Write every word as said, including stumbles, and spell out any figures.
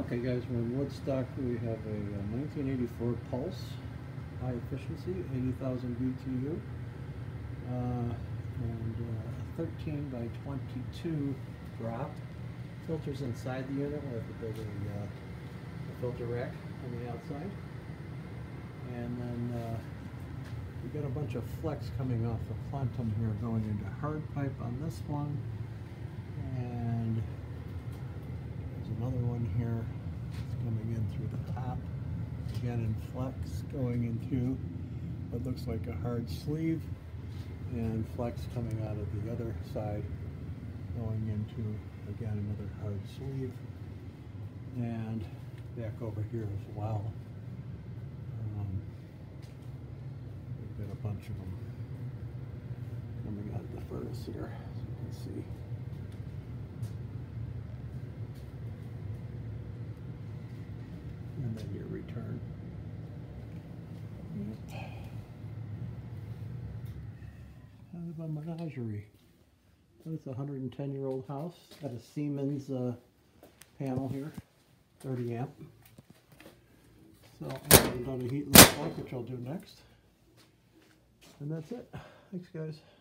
Okay guys, we're in Woodstock. We have a uh, nineteen eighty-four Pulse, high efficiency, eighty thousand B T U, uh, and uh, thirteen by twenty-two drop. Filters inside the unit. We'll have to build a, uh, a filter rack on the outside. And then uh, we got a bunch of flex coming off the plenum here going into hard pipe on this one. And there's another one here that's coming in through the top. Again in flex going into what looks like a hard sleeve, and flex coming out of the other side going into, again, another hard sleeve, and back over here as well. Um, we've got a bunch of them coming out of the furnace here, as you can see. And then your return. Yep. Kind of a menagerie. But it's a one hundred ten year old house. Got a Siemens uh, panel here, thirty amp. So I'm done a heat loop plug, which I'll do next. And that's it. Thanks guys.